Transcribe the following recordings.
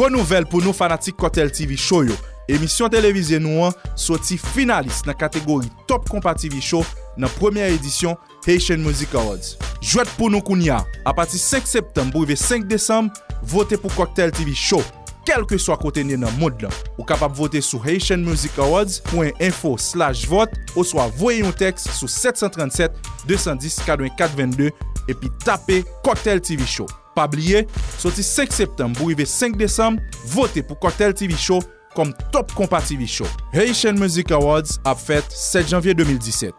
Gros nouvelle pour nous fanatiques Cocktail TV Show yo. Émission télévisée nous sorti finaliste dans catégorie Top Compa TV Show dans première édition Haitian Music Awards. Jouet pour nous kounya. À partir 5 septembre pour 5 décembre, votez pour Cocktail TV Show. Quel que soit côté dans le monde, ou capable de voter sur haitianmusicawards.info/vote ou soit voyer un texte sur 737 210 84 22 et puis taper Cocktail TV Show. Pas oublier, sorti 5 septembre pour 5 décembre, votez pour Cocktail TV Show comme Top Compa TV Show. Haitian Music Awards a fait 7 janvier 2017.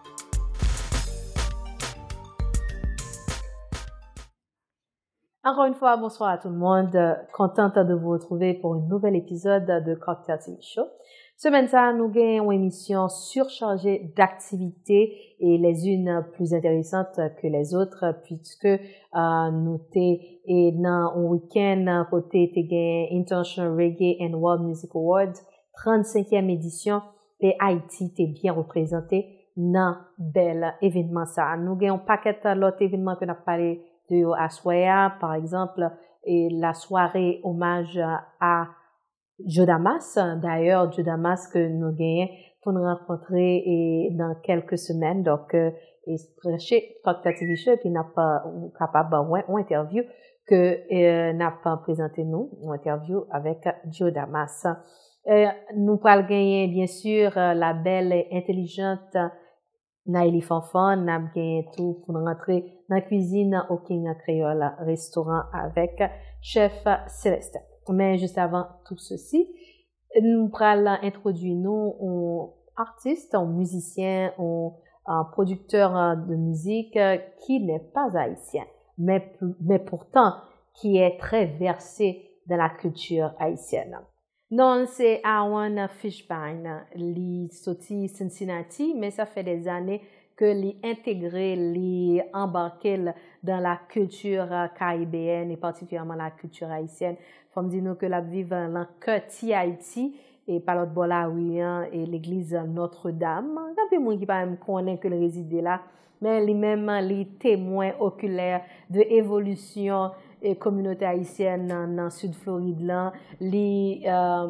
Encore une fois, bonsoir à tout le monde. Contente de vous retrouver pour un nouvel épisode de Cocktail TV Show. Semaine ça, nous gagnons une émission surchargée d'activités et les unes plus intéressantes que les autres puisque nous t'es et dans un week-end côté t'es gagné International Reggae and World Music Awards 35e édition et Haïti t'es bien représenté dans bel événement ça. Nous gagnons un paquet d'autres événements que nous avons parlé de Aswaya, par exemple, et la soirée hommage à Joe Damas. D'ailleurs, Joe Damas que nous gagnons pour nous rencontrer et dans quelques semaines. Donc, et chez Cocktail TV Show, et puis n'a pas capable une interview que n'a pas présenté nous, une interview avec Joe Damas. Nous pourrons gagner, bien sûr, la belle et intelligente Naïli Fanfan, n'a gagné tout pour nous rentrer dans la cuisine au King Creole restaurant avec chef Céleste. Mais juste avant tout ceci, nous allons introduire nous un artiste, un musicien, un producteur de musique qui n'est pas haïtien, mais pourtant qui est très versé dans la culture haïtienne. Non, c'est Aaron Fishbine. Il sorti Cincinnati, mais ça fait des années que il intégré, il embarqué dans la culture caribéenne et particulièrement la culture haïtienne. Faut me dire que la vive dans cœur Haïti et par l'autre bord là et l'église Notre-Dame. Quand peu monde qui pas même connaît que le réside là, mais lui-même les témoins oculaires de évolution et communauté haïtienne dans sud Floride là li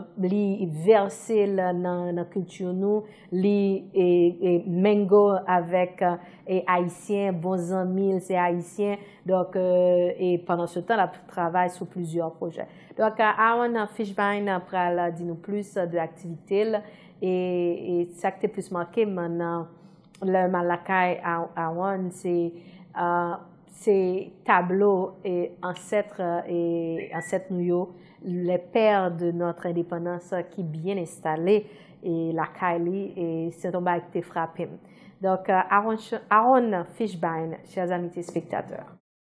versé dans la culture nous li et mengo avec et haïtien bons amis c'est haïtien donc et pendant ce temps là travaille sur plusieurs projets donc Aaron Fishbine après dit nous plus de activités et ça qui est plus marqué maintenant le Malakai Aaron c'est tableaux et ancêtres nous les pères de notre indépendance qui bien installés et la Kylie et c'est un bail qui frappé. Donc Aaron Fishbine, chers amis spectateurs.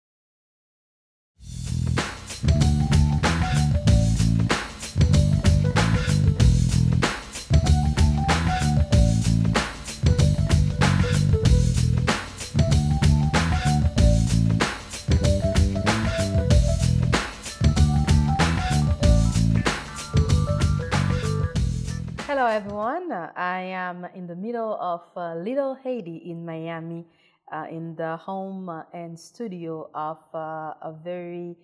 Hello everyone, I am in the middle of Little Haiti in Miami in the home and studio of a very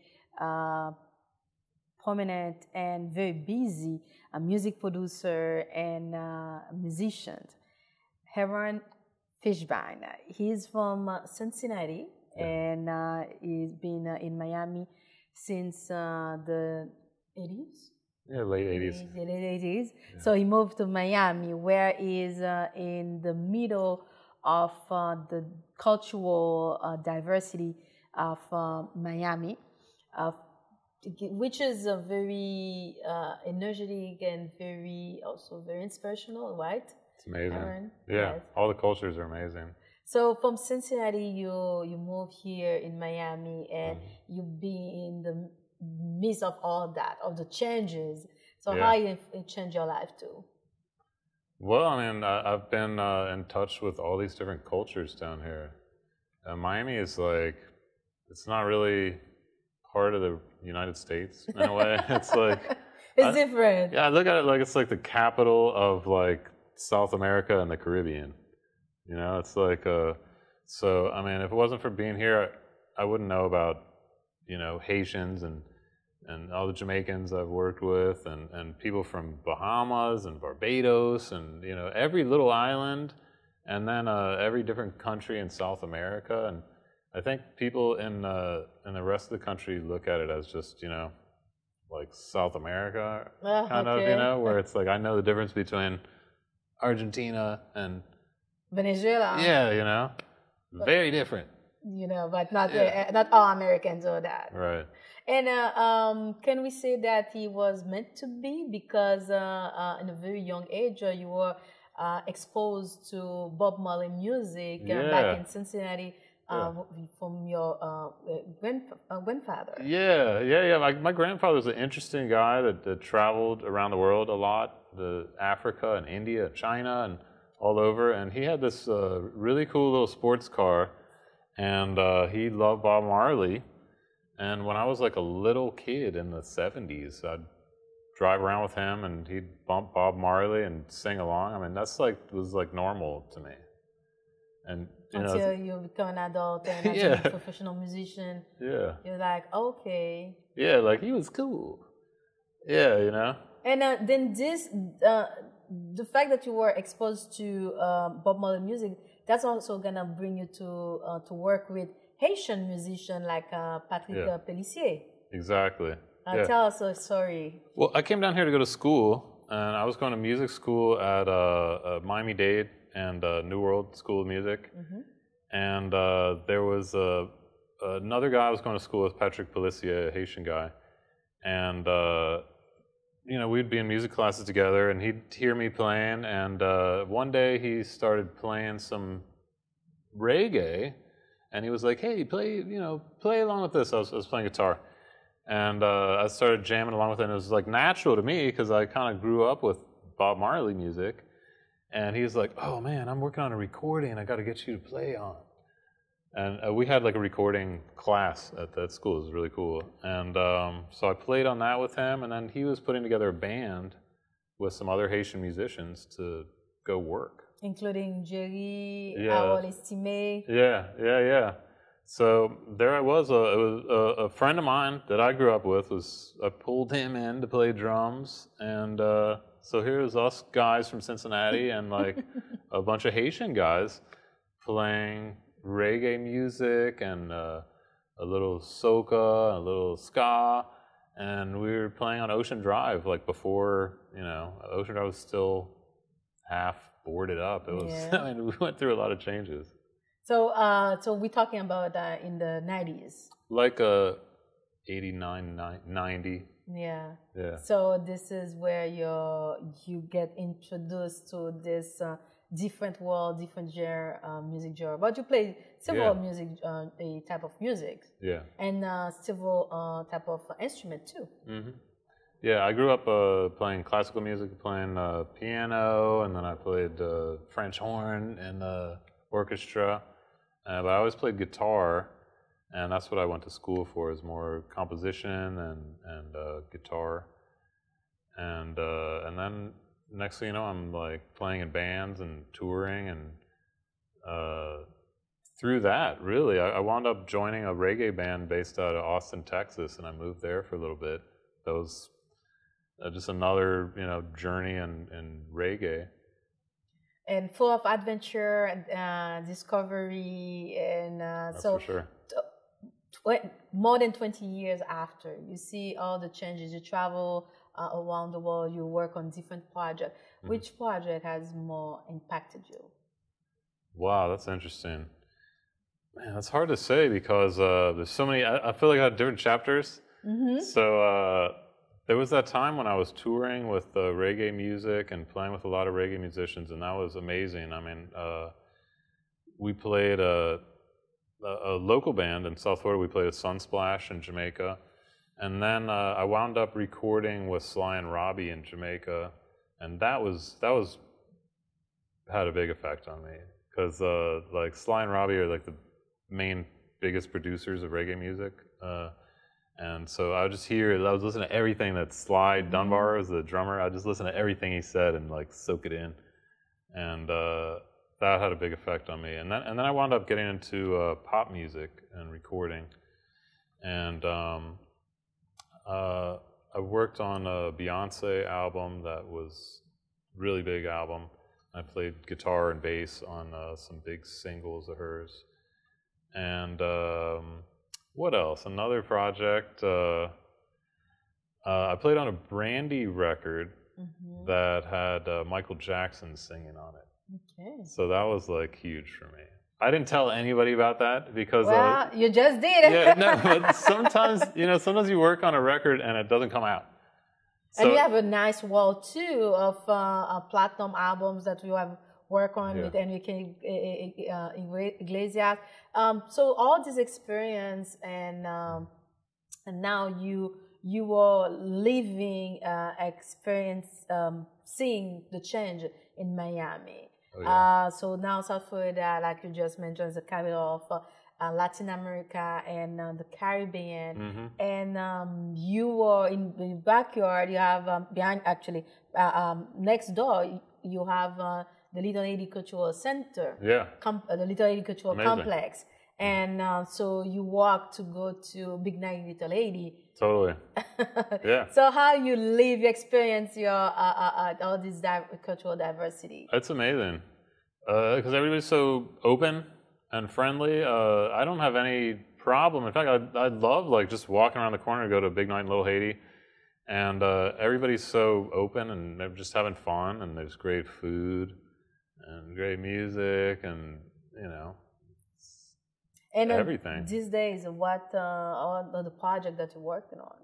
prominent and very busy music producer and musician, Aaron Fishbine. He's from Cincinnati and he's been in Miami since the 80s. Yeah, late 80s. The late 80s. Yeah. So he moved to Miami, where he is in the middle of the cultural diversity of Miami, which is a very energetic and also very inspirational, right? It's amazing. Aaron? Yeah, Yes. all the cultures are amazing. So from Cincinnati, you moved here in Miami, and you be in the midst of all that, of the changes. So how it changed your life too? Well, I mean, I've been in touch with all these different cultures down here. Miami is like, it's not really part of the United States in a way. It's like... It's different. Yeah, I look at it like it's like the capital of like South America and the Caribbean. You know, it's like, so, I mean, if it wasn't for being here, I wouldn't know about, you know, Haitians and and all the Jamaicans I've worked with, and people from Bahamas and Barbados, and every little island, and then every different country in South America. And I think people in the rest of the country look at it as just like South America kind of, where it's like I know the difference between Argentina and Venezuela. Yeah, very different. But not all Americans are that. Right. And can we say that he was meant to be because in a very young age you were exposed to Bob Marley music back in Cincinnati from your grandfather? Yeah. My grandfather was an interesting guy that traveled around the world a lot, Africa and India, China, and all over. And he had this really cool little sports car. And he loved Bob Marley. And when I was like a little kid in the 70s, I'd drive around with him and he'd bump Bob Marley and sing along. I mean, was normal to me. And until you become an adult and as a professional musician, you're like, okay. Yeah, like he was cool. Yeah, And then the fact that you were exposed to Bob Marley music, that's also gonna bring you to work with Haitian musicians like Patrick Pellissier. Exactly. Tell us a story. Well, I came down here to go to school, and I was going to music school at Miami-Dade and New World School of Music. Mm-hmm. And there was another guy I was going to school with, Patrick Pellissier, a Haitian guy. And we'd be in music classes together, and he'd hear me playing. And one day he started playing some reggae, and he was like, "Hey, play along with this." I was playing guitar, and I started jamming along with it. And it was like natural to me because I kind of grew up with Bob Marley music. And he was like, "Oh man, I'm working on a recording. I got to get you to play on." And we had like a recording class at that school. It was really cool. And so I played on that with him, and then he was putting together a band with some other Haitian musicians to go work. Including Jerry, Harold Estimé. Yeah. So there I was. It was a friend of mine that I grew up with. I pulled him in to play drums, and so here's us guys from Cincinnati and like a bunch of Haitian guys playing reggae music and a little soca, a little ska, and we were playing on Ocean Drive like before. Ocean Drive was still half boarded up. It was. I mean, we went through a lot of changes. So we're talking about in the 90s. Like 89, 90. Yeah. So this is where you get introduced to this different world, different genre, music genre. But you play several music, a type of music. Yeah. And several type of instrument too. Mm-hmm. Yeah, I grew up playing classical music, playing piano, and then I played French horn in the orchestra. But I always played guitar, and that's what I went to school for, is more composition and guitar. And then next thing you know, I'm like playing in bands and touring, and through that, really, I wound up joining a reggae band based out of Austin, Texas, and I moved there for a little bit. That was just another, journey in reggae. And full of adventure and discovery, and That's for sure. More than 20 years after, you see all the changes. You travel around the world. You work on different projects. Mm-hmm. Which project has more impacted you? Wow, that's interesting. Man, that's hard to say because there's so many. I feel like I had different chapters. Mm-hmm. So there was that time when I was touring with reggae music and playing with a lot of reggae musicians, and that was amazing. I mean, we played a local band in South Florida. We played at Sunsplash in Jamaica. And then I wound up recording with Sly and Robbie in Jamaica. And that had a big effect on me. Because like Sly and Robbie are like the main biggest producers of reggae music. And so I was listening to everything that Sly Dunbar was the drummer. I just listened to everything he said and like soak it in. And that had a big effect on me. And then I wound up getting into pop music and recording. And I worked on a Beyonce album that was a really big album. I played guitar and bass on some big singles of hers. And what else? Another project. I played on a Brandy record that had Michael Jackson singing on it. Okay. So that was like huge for me. I didn't tell anybody about that because you just did. Yeah, no, but sometimes you work on a record and it doesn't come out. So, and you have a nice wall too of platinum albums that you have worked on with Enrique Iglesias. So all this experience and now you are living experience seeing the change in Miami. Oh, yeah. So now South Florida, like you just mentioned, is the capital of Latin America and the Caribbean. And you are in the backyard. You have next door. You have the Little Haiti Cultural Center. Yeah. The Little Haiti Cultural Complex. And so you walk to go to Big Night Little Haiti. Totally. Yeah. So how you live, you experience your all this cultural diversity? It's amazing because everybody's so open and friendly. I don't have any problem. In fact, I'd love like just walking around the corner to go to Big Night in Little Haiti, and everybody's so open and they're just having fun, and there's great food and great music, and and everything. These days, what are the project that you're working on?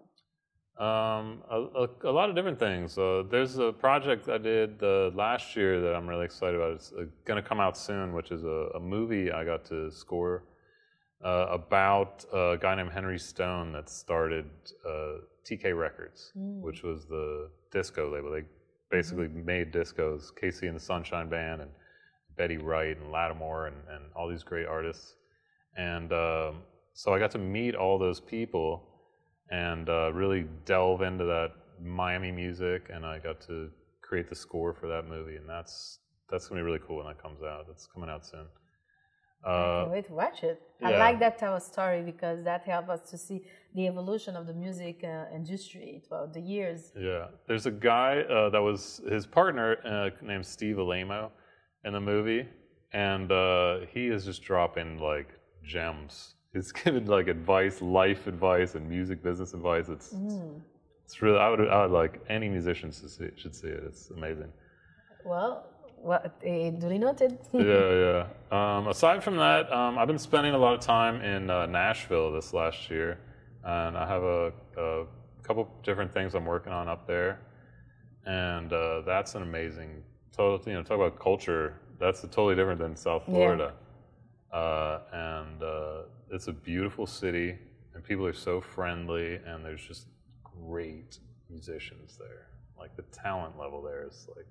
A lot of different things. There's a project I did last year that I'm really excited about. It's going to come out soon, which is a movie I got to score about a guy named Henry Stone that started TK Records, which was the disco label. They basically made discos, Casey and the Sunshine Band and Betty Wright and Lattimore and all these great artists. And so I got to meet all those people and really delve into that Miami music, and I got to create the score for that movie, and that's gonna be really cool when that comes out. It's coming out soon. I can't wait to watch it. Yeah. I like that type of story because that helps us to see the evolution of the music industry throughout the years. Yeah, there's a guy that was his partner named Steve Alamo in the movie, and he is just dropping like gems. He's giving like advice, life advice, and music business advice. It's really. I would like any musician should see it. It's amazing. Well, duly noted. Yeah. Aside from that, I've been spending a lot of time in Nashville this last year, and I have a couple different things I'm working on up there, and that's an amazing. Talk about culture. That's totally different than South Florida. And it's a beautiful city, and people are so friendly, and there's just great musicians there. Like the talent level there is like.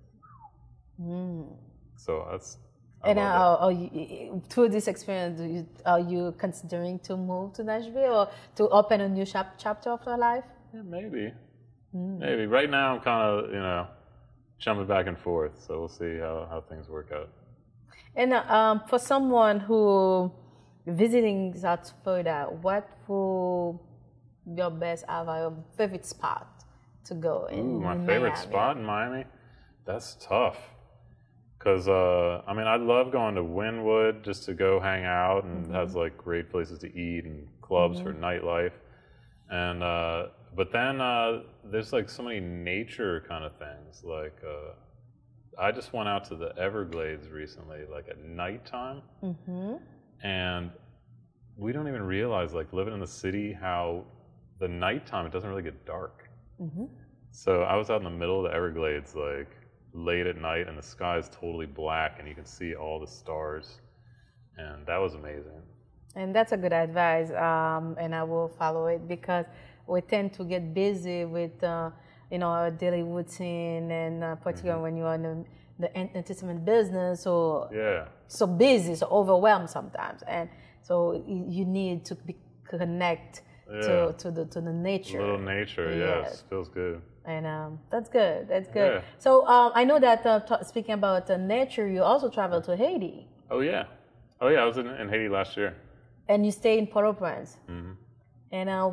So that's. Through this experience, are you considering to move to Nashville or to open a new chapter of your life? Yeah, maybe. Maybe. Right now, I'm kind of jumping back and forth. So we'll see how things work out. And for someone who visiting South Florida, what would your best your favorite spot to go in? My in favorite Miami? spot in Miami? That's tough. Because, I love going to Wynwood just to go hang out, and it has like great places to eat and clubs for nightlife. And, but then there's like so many nature kind of things. Like, I just went out to the Everglades recently, like at nighttime. And we don't even realize, like living in the city, how the nighttime, it doesn't really get dark. So I was out in the middle of the Everglades, like late at night, and the sky is totally black, and you can see all the stars. And that was amazing. And that's a good advice, and I will follow it because we tend to get busy with, our daily routine, and particularly when you're in the entertainment business, or so busy, so overwhelmed sometimes, and so you need to connect to the nature. A little nature, yes, feels good. And that's good. That's good. Yeah. So I know that speaking about nature, you also traveled to Haiti. Oh yeah. I was in Haiti last year. And you stayed in Port-au-Prince. And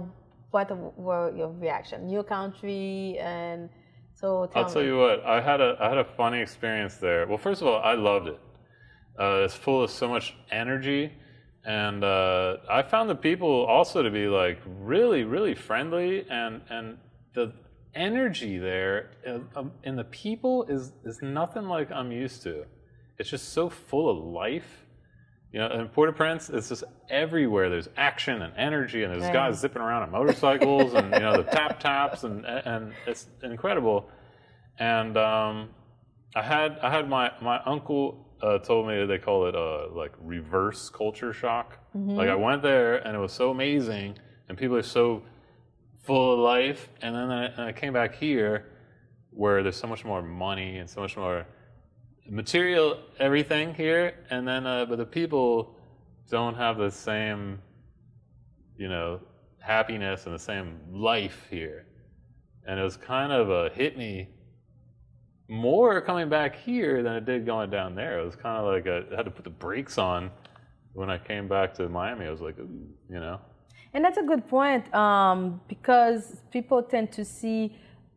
what were your reaction? New country, and so I'll tell you what, I had a funny experience there. Well, first of all, I loved it. It's full of so much energy, and I found the people also to be like really, really friendly, and the energy there in the people is nothing like I'm used to. It's just so full of life. You know, in Port-au-Prince, it's just everywhere. There's action and energy, and there's guys zipping around on motorcycles, and you know the taps, and it's incredible. And I had my uncle told me they call it like reverse culture shock. Like I went there, and it was so amazing, and people are so full of life. And then I came back here, where there's so much more money and so much more material everything here, and then but the people don't have the same, you know, happiness and the same life here. And it was kind of hit me more coming back here than it did going down there. It was kind of like I had to put the brakes on when I came back to Miami. I was like, ooh, you know. And that's a good point, because people tend to see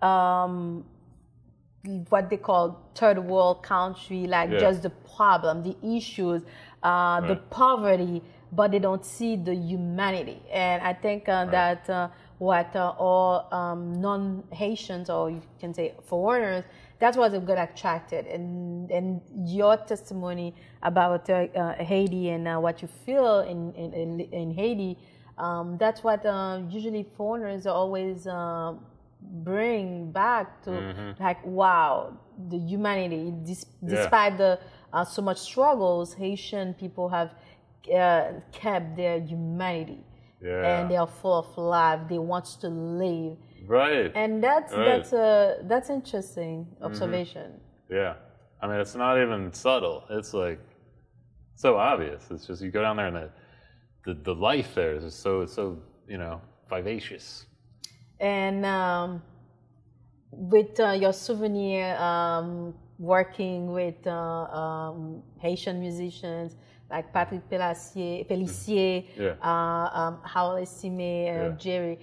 what they call third world country, like just the problem, the issues, the poverty, but they don't see the humanity. And I think that what all non-Haitians, or you can say foreigners, that's what got attracted. And your testimony about Haiti and what you feel in Haiti, that's what usually foreigners always bring back to, like, wow, the humanity. Despite the so much struggles, Haitian people have kept their humanity, and they are full of life. They want to live, and that's interesting observation. Yeah, I mean, it's not even subtle. It's like so obvious. It's just you go down there and the life there is just so you know, vivacious. And with your souvenir, working with Haitian musicians like Patrick Pellissier, Harold Estimé, Jerry,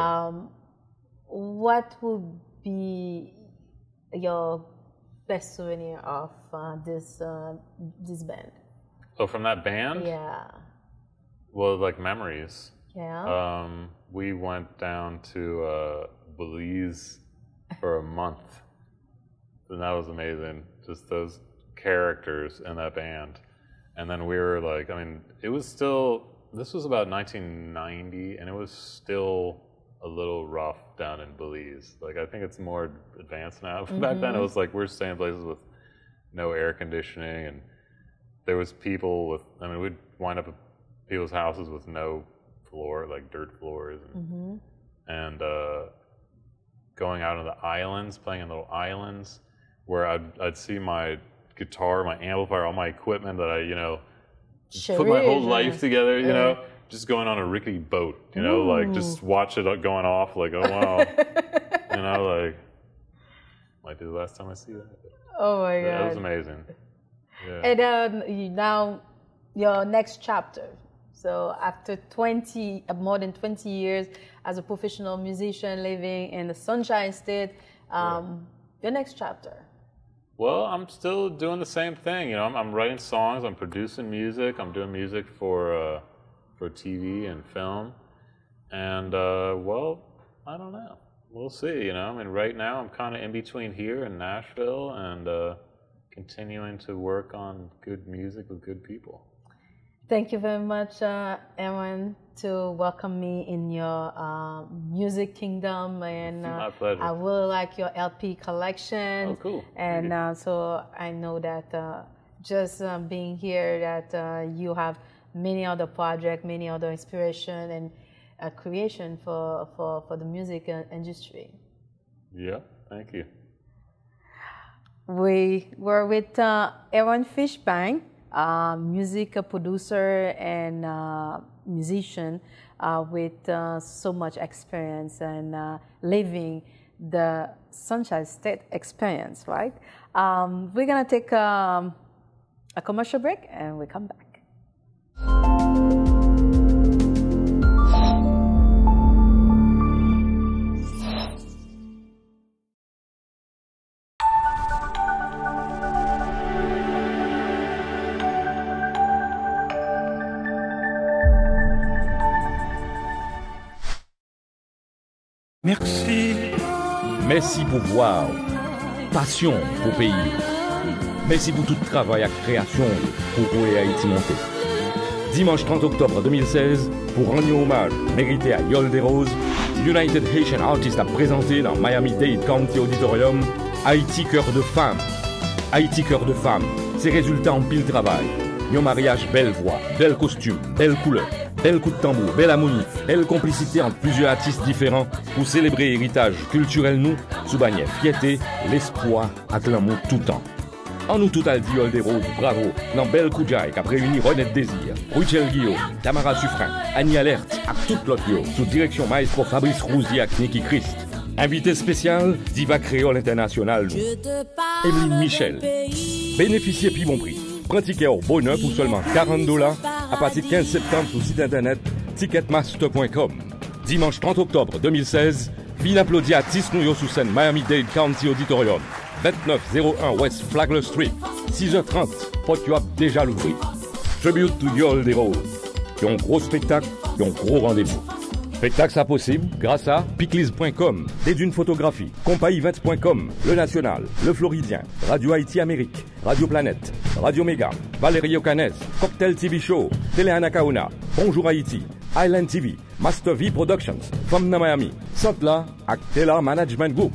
what would be your best souvenir of this band? Oh, from that band? Yeah. Well, like memories. Yeah. We went down to Belize for a month, and that was amazing. Just those characters in that band. And then we were like, I mean, it was still, this was about 1990, and it was still a little rough down in Belize. Like, I think it's more advanced now. Back then, it was like, we're staying in places with no air conditioning, and there was people with, I mean, we'd wind up at people's houses with no floor, like dirt floors, and going out on the islands, playing in little islands, where I'd see my guitar, my amplifier, all my equipment that I, you know, put my whole life together, you know, just going on a rickety boat, you know, like just watch it going off, like, oh wow, you know, like, might be the last time I see that. Oh my God. That was amazing. Yeah. And now your next chapter. So after more than 20 years as a professional musician living in the Sunshine State, your next chapter? Well, I'm still doing the same thing. You know, I'm writing songs, I'm producing music, I'm doing music for TV and film, and well, I don't know. We'll see. You know, I mean, right now I'm kind of in between here and Nashville, and continuing to work on good music with good people. Thank you very much, Aaron, to welcome me in your music kingdom, and my pleasure. I really like your LP collection. Oh, cool. And so I know that just being here, that you have many other projects, many other inspiration and creation for the music industry. Yeah, thank you. We were with Aaron Fishbane, music producer and musician with so much experience and living the Sunshine State experience, right? We're gonna take a commercial break and we come back. Merci. Merci pour voir. Passion pour pays. Merci pour tout le travail à création pour voir Haïti monter. Dimanche 30 octobre 2016, pour rendre hommage mérité à Yol des Roses, United Haitian Artists a présenté dans Miami-Dade County Auditorium Haïti Cœur de Femme. Haïti Cœur de Femme, c'est résultat en pile travail. Un mariage belle voix, belle costume, belle couleur, belle coup de tambour, belle harmonie, belle complicité entre plusieurs artistes différents pour célébrer l'héritage culturel nous, sous bannière fierté, l'espoir à l'amour tout temps. En nous tout al dit Yol des Roses, bravo, dans Belle Koudjaï qui a réuni Renette Désir, Richel Guillaume, Tamara Suffren, Annie Alerte, à toute l'autre yo, sous direction maestro Fabrice Rousier et Niki Christ. Invité spécial, Diva Créole International, Emeline Michel. Bénéficiez puis bon prix. Prends ticket au bonheur pour seulement $40 à partir de 15 septembre sur le site internet ticketmaster.com. Dimanche 30 octobre 2016, ville applaudit à Tisnouyo sous scène Miami-Dade County Auditorium. 2901 West Flagler Street, 6h30, porte tu as déjà l'ouvrir. Tribute to Yol des Roses. Qui ont un gros spectacle, qui ont un gros rendez-vous. Spectacle ça possible grâce à piclis.com, des dunes photographie, compaevents.com, Le National, Le Floridien, Radio Haïti Amérique, Radio Planète, Radio Méga, Valerio Canes, Cocktail TV Show, Télé Anacaona, Bonjour Haïti, Island TV, Master V Productions, Femna Miami, Santla, Actela Management Group.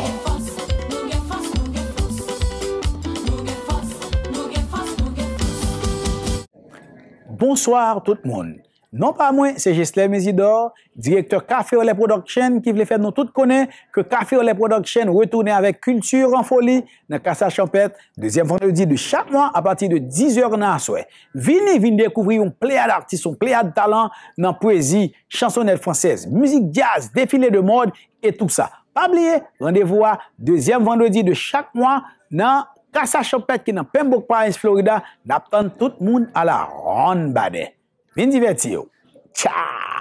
Bonsoir tout le monde. Non pas moi, c'est Gisler Mésidor, directeur Café Olé Production, qui voulait faire nous tous connaître que Café Olé Production retourne avec culture en folie dans Casa Champêtre, deuxième vendredi de chaque mois à partir de 10h dans la soirée. Venez découvrir un pléiade d'artistes, un pléiade de talent dans poésie, chansonnette française, musique jazz, défilé de mode et tout ça. Pas oublier, rendez-vous à deuxième vendredi de chaque mois dans Casa Champêtre qui est dans Pembroke Pines, Florida, n'attend tout le monde à la ronde bade. Bien diverti. Ciao!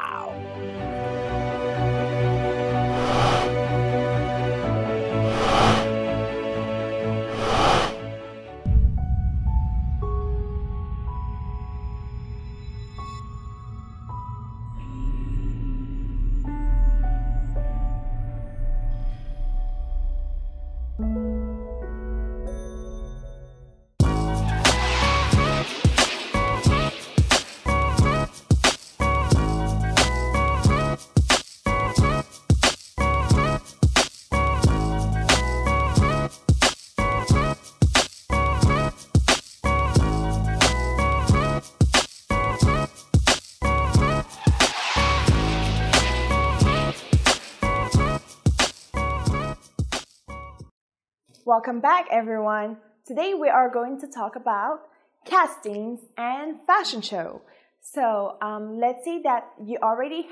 Welcome back, everyone. Today we are going to talk about castings and fashion show. So let's say that you already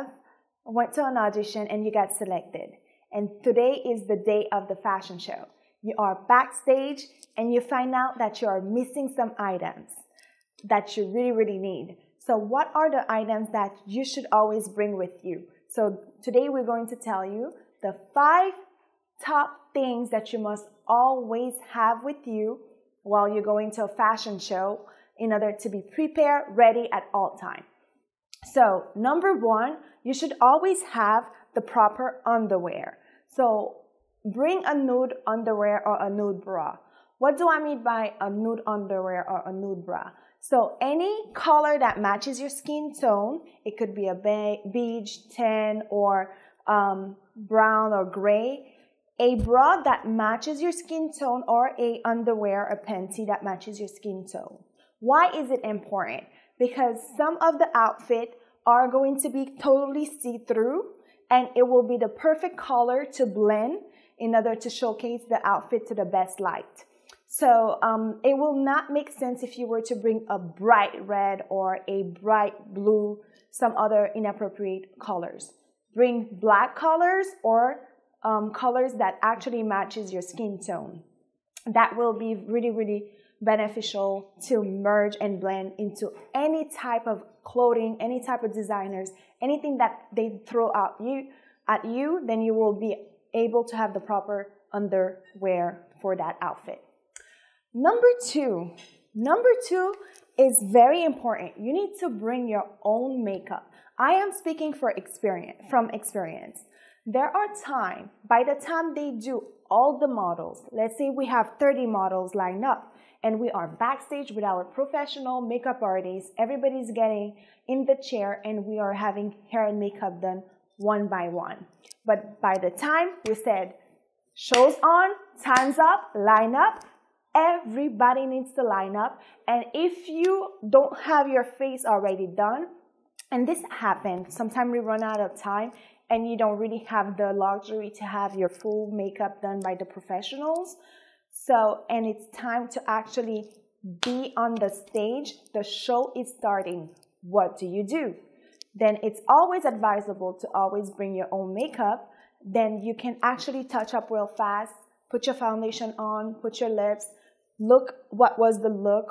went to an audition and you got selected. And today is the day of the fashion show. You are backstage and you find out that you are missing some items that you really, really need. So what are the items that you should always bring with you? So today we're going to tell you the 5 top things that you must always have with you while you're going to a fashion show in order to be prepared, ready at all time. So number 1, you should always have the proper underwear. So bring a nude underwear or a nude bra. What do I mean by a nude underwear or a nude bra? So any color that matches your skin tone, it could be a beige, tan, or brown or gray. A bra that matches your skin tone or a underwear or panty that matches your skin tone. Why is it important? Because some of the outfit are going to be totally see-through and it will be the perfect color to blend in order to showcase the outfit to the best light. So it will not make sense if you were to bring a bright red or a bright blue, some other inappropriate colors. Bring black colors or colors that actually matches your skin tone. That will be really, really beneficial to merge and blend into any type of clothing, any type of designers, anything that they throw at you, then you will be able to have the proper underwear for that outfit. Number two is very important. You need to bring your own makeup. I am speaking from experience. There are times, by the time they do all the models, let's say we have 30 models lined up, and we are backstage with our professional makeup artists, everybody's getting in the chair, and we are having hair and makeup done one by one. But by the time we said, show's on, time's up, line up, everybody needs to line up. And if you don't have your face already done, and this happens, sometimes we run out of time and you don't really have the luxury to have your full makeup done by the professionals. So, and it's time to actually be on the stage. The show is starting. What do? Then it's always advisable to always bring your own makeup. Then you can actually touch up real fast, put your foundation on, put your lips, look what was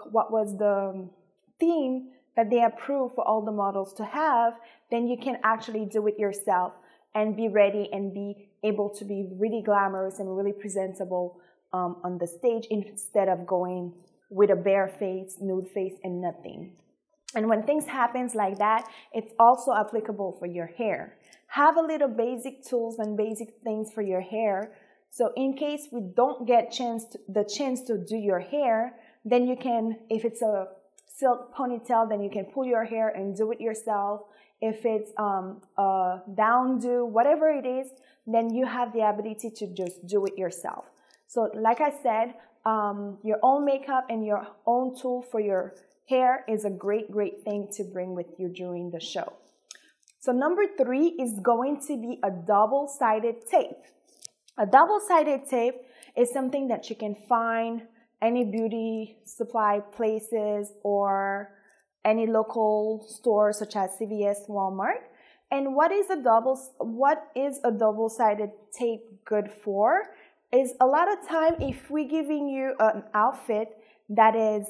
the theme that they approved for all the models to have. Then you can actually do it yourself and be ready and be able to be really glamorous and really presentable on the stage instead of going with a bare face, nude face, and nothing. And when things happen like that, it's also applicable for your hair. Have a little basic tools and basic things for your hair. So in case we don't get the chance to do your hair, then you can, if it's a silk ponytail, then you can pull your hair and do it yourself. If it's a down do, whatever it is, then you have the ability to just do it yourself. So like I said, your own makeup and your own tool for your hair is a great thing to bring with you during the show. So number 3 is going to be a double-sided tape. A double-sided tape is something that you can find any beauty supply places or any local store such as CVS, Walmart. And what is a double-sided tape good for? Is a lot of time if we're giving you an outfit that is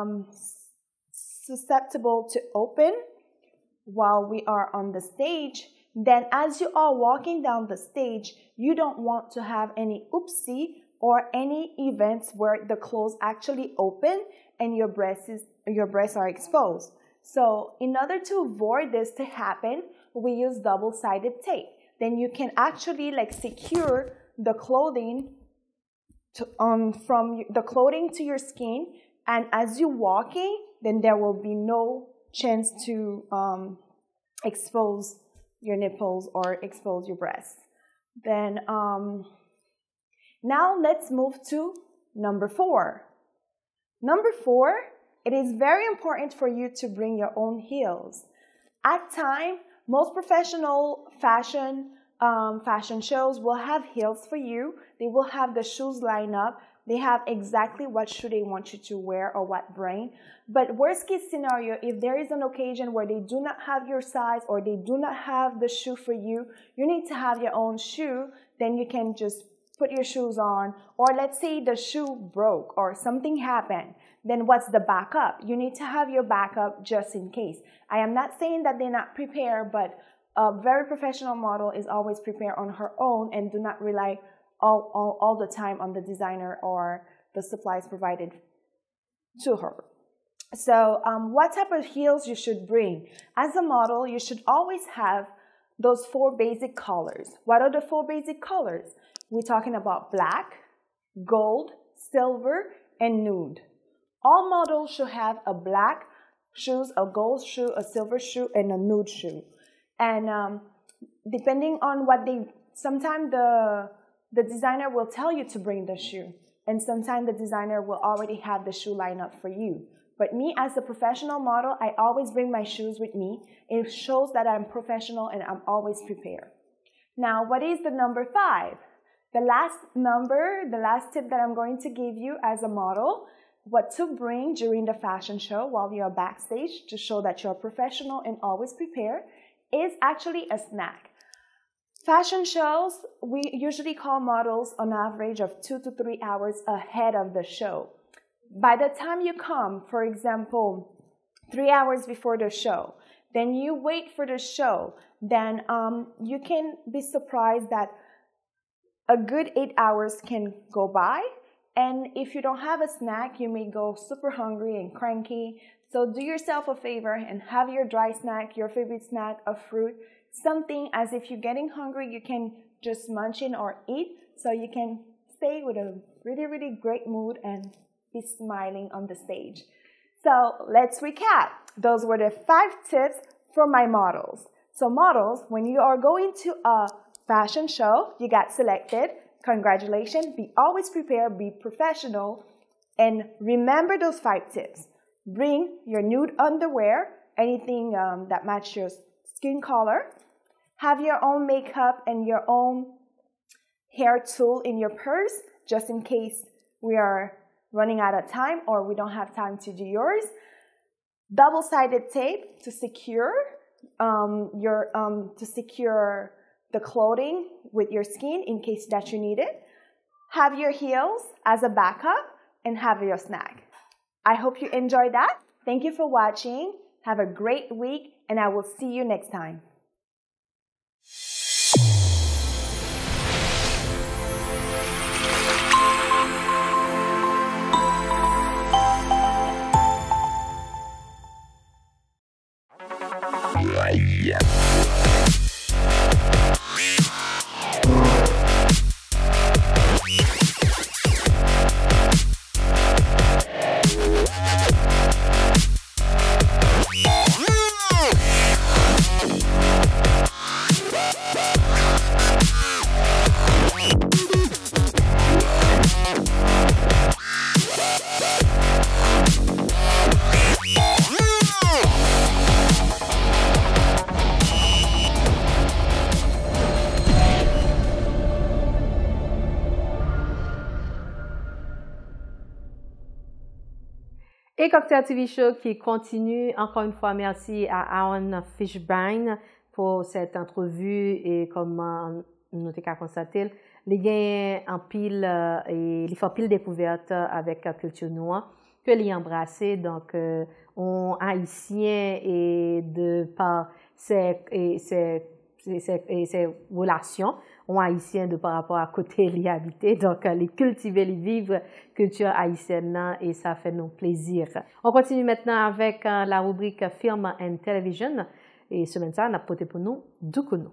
susceptible to open while we are on the stage, then as you are walking down the stage, you don't want to have any oopsie or any events where the clothes actually open and your breasts are exposed. So in order to avoid this to happen, we use double-sided tape. Then you can actually secure the clothing from the clothing to your skin, and as you're walking, then there will be no chance to expose your nipples or expose your breasts. Then now let's move to number 4. Number 4, it is very important for you to bring your own heels. At time, most professional fashion shows will have heels for you. They will have the shoes lined up. They have exactly what shoe they want you to wear or what brand. But worst case scenario, if there is an occasion where they do not have your size or they do not have the shoe for you, you need to have your own shoe. Then you can just put your shoes on. Or let's say the shoe broke or something happened. Then what's the backup? You need to have your backup just in case. I am not saying that they're not prepared, but a very professional model is always prepared on her own and do not rely all the time on the designer or the supplies provided to her. So what type of heels you should bring? As a model, you should always have those 4 basic colors. What are the 4 basic colors? We're talking about black, gold, silver, and nude. All models should have a black shoes, a gold shoe, a silver shoe, and a nude shoe. And depending on what sometimes the designer will tell you to bring the shoe, and sometimes the designer will already have the shoe lined up for you. But me as a professional model, I always bring my shoes with me. It shows that I'm professional and I'm always prepared. Now, what is the number 5? The last tip that I'm going to give you as a model, what to bring during the fashion show while you're backstage to show that you're professional and always prepared, is actually a snack. Fashion shows, we usually call models on average of 2 to 3 hours ahead of the show. By the time you come, for example, 3 hours before the show, then you wait for the show, then you can be surprised that a good 8 hours can go by. And if you don't have a snack, you may go super hungry and cranky. So do yourself a favor and have your dry snack, your favorite snack, a fruit, something as if you're getting hungry, you can just munch in or eat, so you can stay with a really, really great mood and be smiling on the stage. So let's recap. Those were the 5 tips for my models. So models, when you are going to a fashion show, you got selected. Congratulations. Be always prepared, be professional, and remember those 5 tips. Bring your nude underwear, anything that matches your skin color. Have your own makeup and your own hair tool in your purse, just in case we are running out of time or we don't have time to do yours. Double-sided tape to secure the clothing with your skin in case that you need it. Have your heels as a backup and have your snack. I hope you enjoyed that. Thank you for watching. Have a great week, and I will see you next time. Yeah. Et Cocktail TV Show qui continue. Encore une fois, merci à Aaron Fishbein pour cette entrevue et comme nous avons constaté, il y a un pile et il fait pile découverte avec la culture noire que l'y embrassé. Donc, on haïtien et de par ses relations, on haïtien de par rapport à côté l'y habiter. Donc, les cultiver, les vivre culture haïtienne et ça fait nous plaisir. On continue maintenant avec la rubrique Film and Television et semaine ça, on a porté pour nous Dukuno.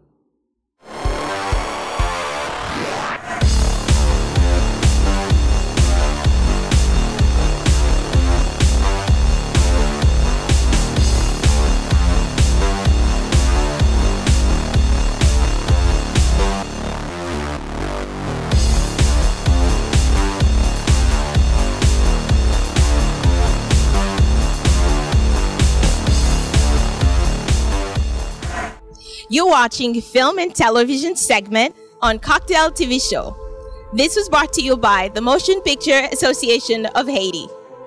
You're watching Film and Television segment on Cocktail TV Show. This was brought to you by the Motion Picture Association of Haiti.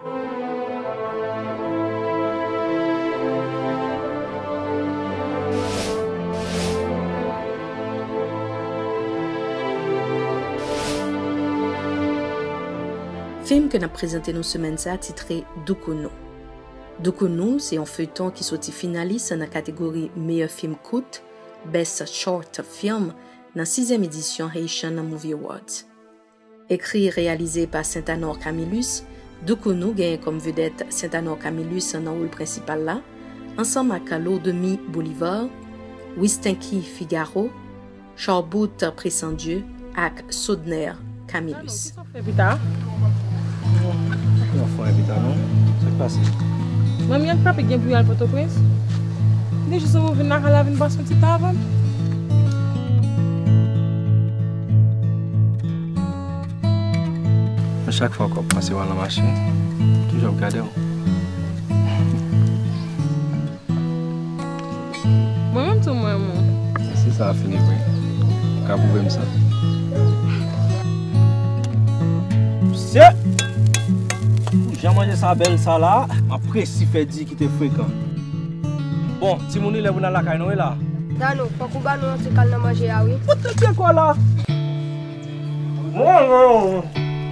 Film que nous présenté nos semaines ça titré Dukuno. Dukuno, c'est un feuilleton qui sorti finaliste dans la catégorie meilleur film court, Best Short Film dans la 6e édition Haitian Movie Awards. Écrit et réalisé par Saint-Anor Camillus, Dukuno gagne comme vedette Saint-Anor Camillus dans le rôle principal là, ensemble avec Laudemie Bolivar, Wistinki Figaro, Charbout Pressandieu et Sodner Camillus. Mami, jak papi gen pou al Port-au-Prince? Ni jist mou vin nak ala vin bas mwen ti tavan? Chaque fois qu'on passe dans la machine, toujours regarder. Moi-même tout moi. Si ça a fini, oui. Qu'à prouver ça. C'est j'ai mangé ça belle ça là, après si fait dit qui était fréquent. Bon, si mon élève dans la caille là. Dano, pas qu'on va nous c'est calme manger ah oui. Tu es quoi là? Non.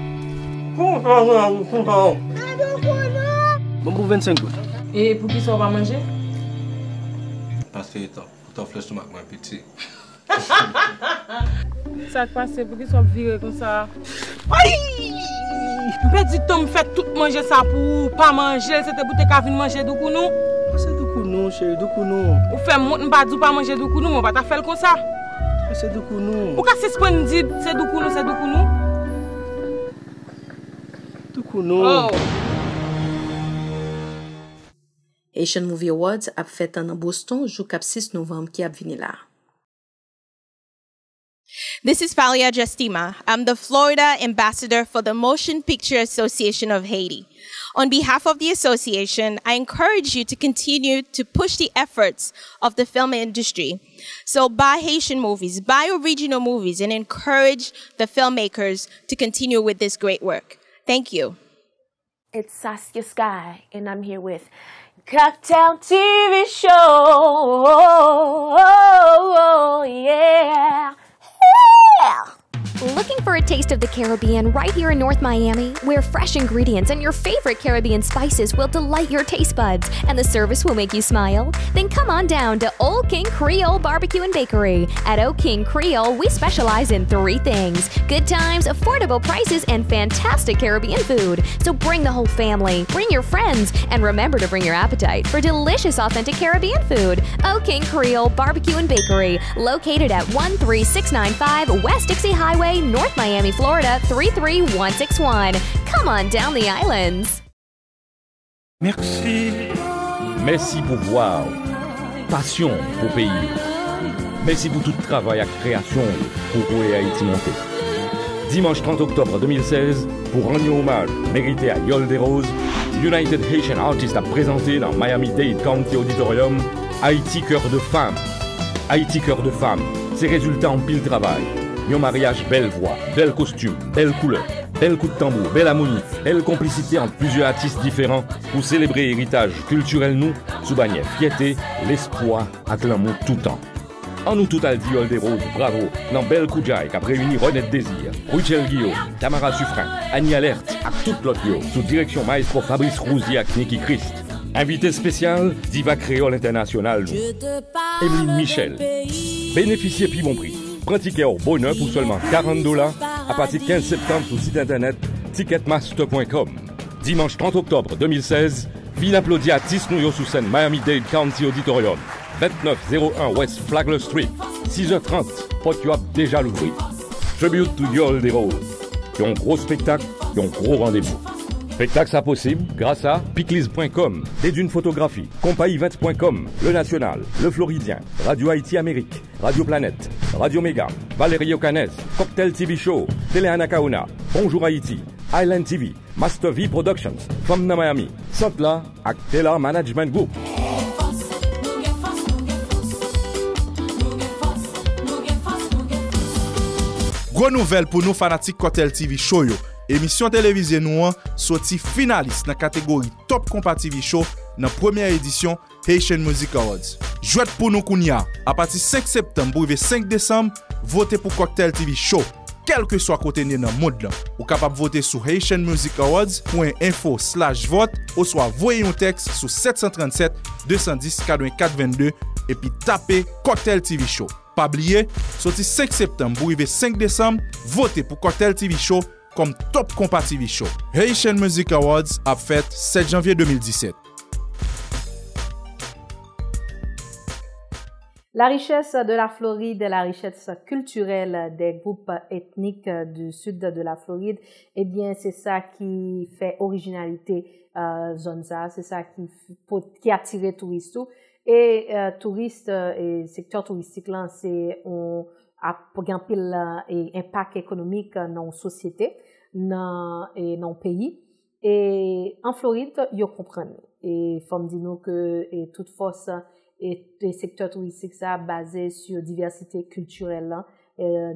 Bon pour 25 gouttes. Et pour qui ça va manger? Parce que t'as flèche de ma petit. Ça passe pour qui ça virer comme ça. Aïe! Petit Tom fait tout manger ça pour pas manger, c'était pour te venir manger du coup nous. C'est du Doukounou, chérie, Doukounou. Ou fait monte pas dou pas manger Doukounou, on va ta faire comme ça. C'est Doukounou. Ou ka c'est splendide, c'est Doukounou. Doukounou. Oh. Haitian Movie Awards a fait en Boston jusqu'à 6 novembre qui a venu là. This is Falia Justima. I'm the Florida ambassador for the Motion Picture Association of Haiti. On behalf of the association, I encourage you to continue to push the efforts of the film industry. So buy Haitian movies, buy original movies, and encourage the filmmakers to continue with this great work. Thank you. It's Saskia Sky, and I'm here with Cocktail TV Show. Oh, yeah. Looking for a taste of the Caribbean right here in North Miami, where fresh ingredients and your favorite Caribbean spices will delight your taste buds and the service will make you smile? Then come on down to Old King Creole Barbecue and Bakery. At Old King Creole, we specialize in 3 things: good times, affordable prices, and fantastic Caribbean food. So bring the whole family, bring your friends, and remember to bring your appetite for delicious, authentic Caribbean food. Old King Creole Barbecue and Bakery, located at 13695 West Dixie Highway, North Miami, Florida 33161. Come on down the islands. Merci. Merci pour voir. Passion pour pays. Merci pour tout travail et création pour jouer Haïti monter. Dimanche 30 octobre 2016, pour rendre hommage mérité à Yol des Roses, United Haitian Artists a présenté dans Miami-Dade County Auditorium Haïti Cœur de Femme. Haïti Cœur de Femme, ses résultats en pile travail. Yon mariage, belle voix, bel costume, belle couleur, bel coup de tambour, belle harmonie, belle complicité entre plusieurs artistes différents pour célébrer l'héritage culturel nous, sous bannière fierté, l'espoir à l'amour tout temps. En nous tout al dit Yol des Roses, bravo, dans bel coup qui a réuni Renette Désir, Richel Guillaume, Tamara Suffren, Annie Alerte, à toute l'autre yo, sous direction maestro Fabrice Rousier et Niki Christ. Invité spécial, Diva Créole International, Emeline Michel. Bénéficiez puis bon prix. Prends ticket au bonheur pour seulement $40 à partir du 15 septembre sur le site internet ticketmaster.com. Dimanche 30 octobre 2016, vin applaudi artiste New York sous scène Miami-Dade County Auditorium, 2901 West Flagler Street, 6h30, porte you déjà l'ouvrir. Tribute to Yol des Roses. Ils ont un gros spectacle, ils ont un gros rendez-vous. Spectacle ça possible grâce à piclis.com, des dunes photographies, compaevents.com, Le National, Le Floridien, Radio Haïti Amérique, Radio Planète, Radio Méga, Valérie Ocanès, Cocktail TV Show, Télé Anacaona, Bonjour Haïti, Island TV, Master V Productions, Femna Miami, Santla, Actela Management Group. Gros nouvel pour nous fanatique Cocktail TV Show yo. Émission télévisée nous sorti finaliste dans la catégorie Top Compa TV Show dans la première édition Haitian Music Awards. Jouet pour nous kounya. À partir 5 septembre pour 5 décembre, votez pour Cocktail TV Show. Quel que soit côté dans le monde, vous capable de voter sur haitianmusicawards.info/vote ou soit voyez un texte sur 737 210 84 22 et puis tapez Cocktail TV Show. Pas oublier, sorti 5 septembre pour 5 décembre, votez pour Cocktail TV Show comme Top Compa TV Show. Haitian Music Awards a fait 7 janvier 2017. La richesse de la Floride, la richesse culturelle des groupes ethniques du sud de la Floride, eh bien, c'est ça qui fait originalité zone ça, c'est ça qui attire les touristes. Et touristes et secteur touristique là, c'est on a un pile impact économique dans la société, dans le pays. Et en Floride, ils comprennent. Et faut me dire que toute force et le secteur touristique ça basé sur diversité culturelle et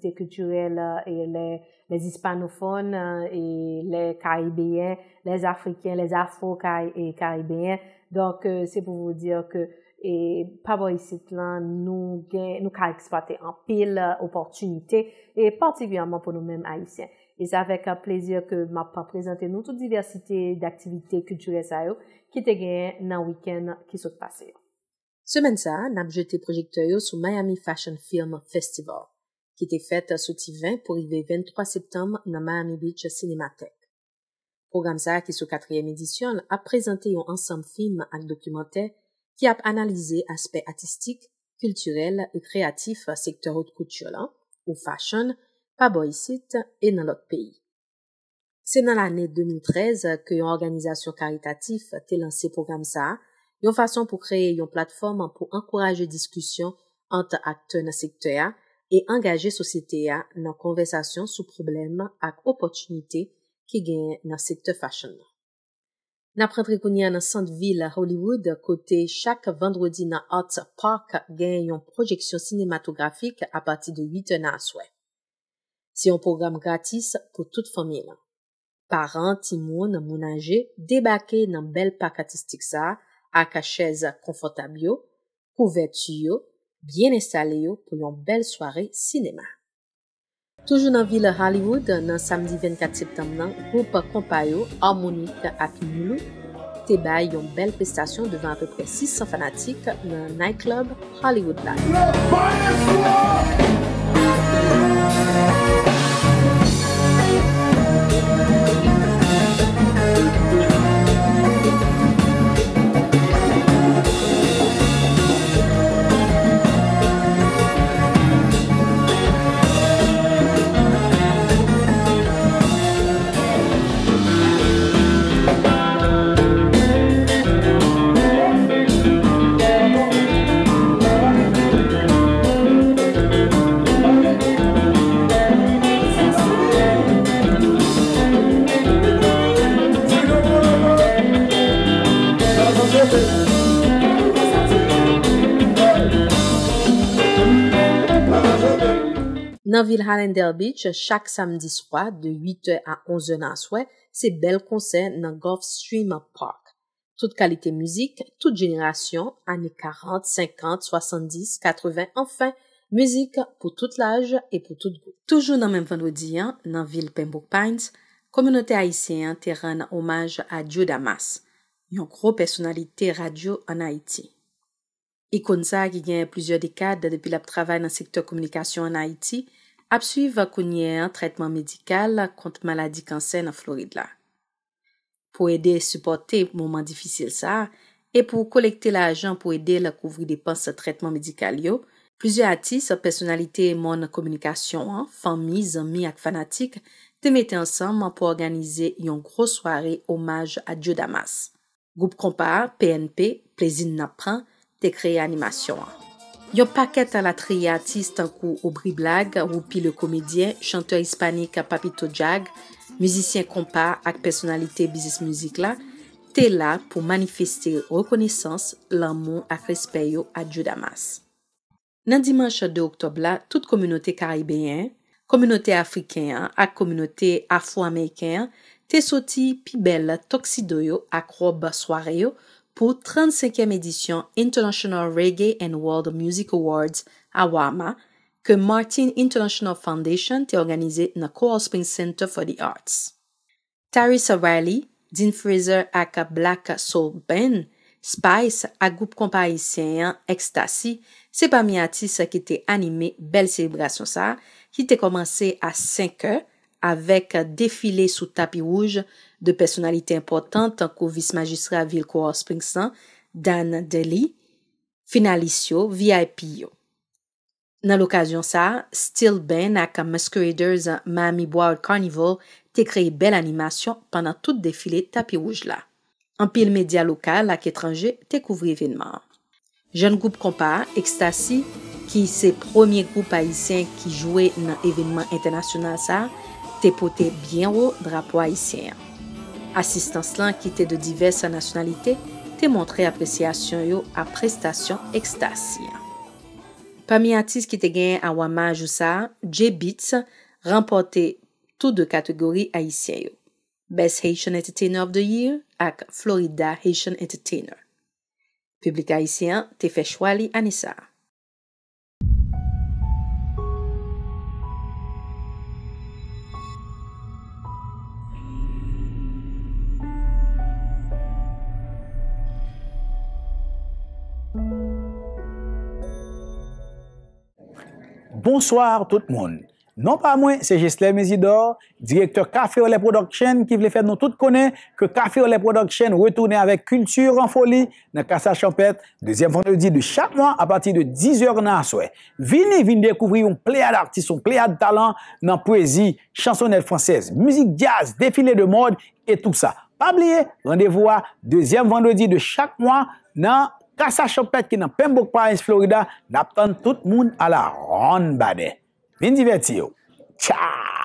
les hispanophones et les caribéens, les africains, les afro-caribéens. Donc c'est pour vous dire que par ici là nous exploiter en pile opportunité et particulièrement pour nous-mêmes haïtiens. Et c'est avec un plaisir que m'a présenté nous toute diversité d'activités culturelles ça qui te gagné dans le week-end qui s'est passé. Semaine ça, n'a jeté projecteur sur Miami Fashion Film Festival, qui était fait sorti 20 pour arriver 23 septembre dans Miami Beach Cinémathèque. Programme ça, qui sous 4e édition, a présenté un ensemble film et documentaire qui a analysé aspects artistiques, culturels et créatifs secteur haute couture ou fashion, pas boycott et dans l'autre pays. C'est dans l'année 2013 que une organisation caritative a lancé programme ça, une façon pour créer une plateforme pour encourager discussion entre acteurs dans le secteur et engager société dans conversation sur problèmes et opportunités qui gagnent dans le secteur fashion. N'a prendre kounya dans centre-ville Hollywood côté chaque vendredi dans Arts Park gagne une projection cinématographique à partir de 8h à soir. C'est un programme gratis pour toute famille. Parents, timoun, mounagé, débarquer dans bel parc artistique ça, avec chaise confortable, couverture, bien installé pour une belle soirée cinéma. Toujours dans la ville Hollywood, dans samedi 24 septembre, groupe Compayo, Harmonique et Moulou, te baille une belle prestation devant à peu près 600 fanatiques dans le nightclub Hollywood Live. Dans la ville Hallandale Beach, chaque samedi soir, de 8h à 11h dans le soir, c'est bel concert dans Gulfstream Park. Toute qualité musique, toute génération, années 40, 50, 70, 80, enfin, musique pour tout l'âge et pour tout goût. Toujours dans le même vendredi, dans la ville Pembroke Pines, communauté haïtienne te rend hommage à Joe Damas, une grosse personnalité radio en Haïti. Icône ça qui gagne plusieurs décades depuis le travail dans le secteur communication en Haïti, a suivi un traitement médical contre maladie cancer en Floride là. Pour aider à supporter moment difficile ça et pour collecter l'argent pour aider à couvrir dépenses de traitement médical yo, plusieurs artistes, personnalités mon communication, familles, amis et fanatiques te mettaient ensemble pour organiser une grosse soirée hommage à Joe Damas. Groupe Compa, PNP, Plaisir Napran, te créé animation. Yon paquet à la tri artiste en coup Aubry Blague, Roupi le comédien, chanteur hispanique Papito Jag, musicien compas ak personnalité business music là, t'es là pour manifester reconnaissance, l'amour ak respect yo à Joe Damas. Nan dimanche 2 octobre là, toute communauté caribéenne, communauté africaine ak communauté afro-américaine, t'es sorti pi belle tuxedo yo ak robe soirée yo pour 35e édition International Reggae and World Music Awards à Wama que Martin International Foundation t'a organisé dans Coral Springs Center for the Arts. Tarissa Riley, Dean Fraser ak Black Soul Band, Spice ak groupe compagnon Ecstasy, c'est parmi artistes qui t'ai animé belle célébration ça, qui t'ai commencé à 5h avec défilé sous tapis rouge de personnalités importantes comme vice-magistrat ville Coral Springs, Dan Daly, finalistes VIP yo. Dans l'occasion ça, Steel Band ak Masqueraders Miami Wild Carnival t'ai créé belle animation pendant tout défilé tapis rouge là. En pile média local ak étranger t'ai couvert événement. Jeune groupe compas Ecstasy qui c'est premier groupe haïtien qui jouait dans événement international ça, t'ai porté bien haut drapeau haïtien. Assistance là qui était de diverses nationalités t'ai montré appréciation yo à prestation Ecstasy. Parmi artistes qui te gagné à Wamaj ça, J Beats remporté toutes deux catégories haïtiennes. Best Haitian Entertainer of the Year ak Florida Haitian Entertainer. Public haïtien te fait choix li Anissa. Bonsoir tout le monde. Non pas moi, c'est Gisler Mesidor, directeur Café Olé Production, qui voulait faire nous tous connaître que Café Olé Production retourne avec Culture en folie dans Casa Champêtre, deuxième vendredi de chaque mois à partir de 10h dans la soirée. Venez découvrir un pléiade d'artistes, un pléiade de talent dans poésie, chansonnette française, musique jazz, défilé de mode et tout ça. Pas oublier, rendez-vous à deuxième vendredi de chaque mois dans Casa Champêtre qui est dans Pembroke Pines, Florida. N'attend tout le monde à la ronde badet. Bien diverti. Ciao!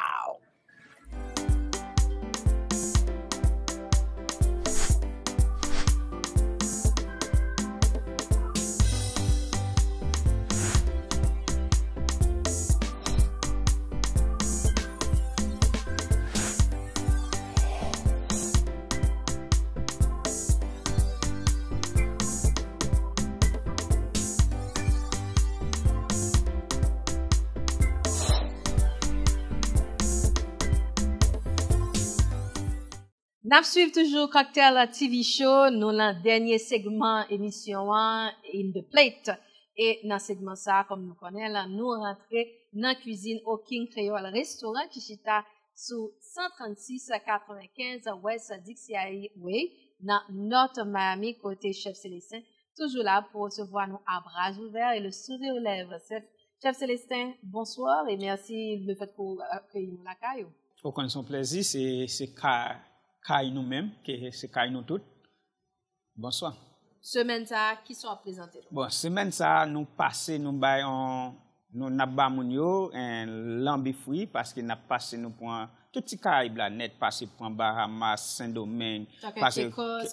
Nous suivons toujours Cocktail TV Show, nous dans le dernier segment émission In the Plate. Et dans ce segment ça, comme nous connaissons, nous rentrons dans la cuisine au King Creole Restaurant qui chita sous 136-95 West Dixie Highway dans North Miami, côté Chef Célestin. Toujours là pour recevoir nous à bras ouverts et le sourire aux lèvres. Chef Célestin, bonsoir et merci de fait pour accueillir nous la caille. Aucun son plaisir, c'est Kaï nous-mêmes, c'est Kaï nous toutes. Bonsoir. Semaine ça, qui sont présentés? Bon, semaine ça, nous passons, nous baillons, nous n'abba moun yo, lambi fruit, parce que nous passé nous pour tout petit Caraïbe là, net, passé pour Bahamas, Saint-Domingue, passé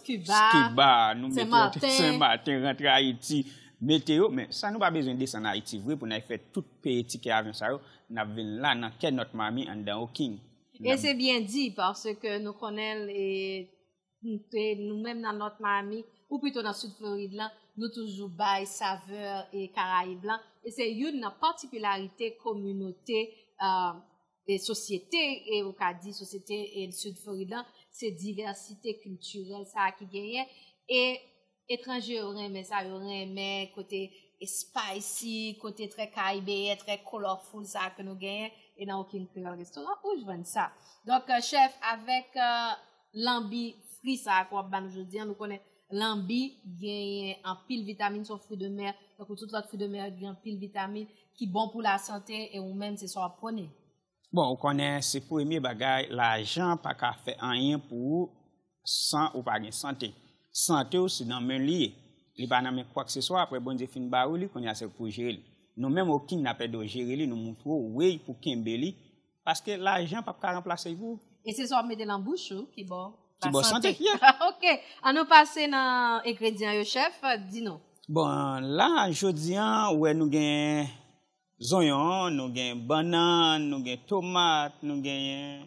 Cuba, nous mettons Saint-Martin, rentrer à Haïti, météo, mais ça nous pas besoin de descendre à Haïti, vrai, pour nous faire tout pays qui a ça, nous venons là, dans quel notre mamie, en dans au King. Et c'est bien dit parce que nous connaissons nous-mêmes dans notre Miami, ou plutôt dans le sud Floride, là, nous toujours bail saveur et Caraïbes là. Et c'est une particularité communauté et société, et au cas dit société et le sud Floride là, c'est diversité culturelle, ça qui gagne. Et étrangers auraient aimé ça, auraient aimé côté spicy, côté très caribéen, très colorful, ça que nous gagnons. Et dans aucun restaurant où je vends ça. Donc, chef, avec lambi fruit, ça, quoi, aujourd'hui, nous connaissons lambi, gagne en pile vitamine, son fruit de mer. Donc, tout autre fruit de mer, gagne en pile vitamine, qui bon pour la santé, et ou même, c'est soit prenez. Bon, on connaît, c'est pour premier bagage, l'argent, pas qu'à faire rien pour sans ou pas de santé. Santé aussi dans le même lié. Il n'y a pas quoi que ce soit, après, bon Dieu, fin baouli, qu'on y a c'est pour gérer. Nous-mêmes, au King, n'a pas de gérer, nous montrons, oui, pour Kimbeli, parce que l'argent ne peut pas remplacer vous. Et c'est ça, mettez dans la bouche, qui bon. Qui bon santé. OK. On nous passer dans les ingrédients, chef, dis-nous. Bon, là, aujourd'hui, ouais, nous avons oignons, nous avons bananes, nous avons tomates, nous avons